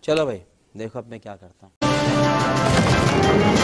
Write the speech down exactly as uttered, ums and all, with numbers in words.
चलो भाई देखो अब मैं क्या करता हूँ।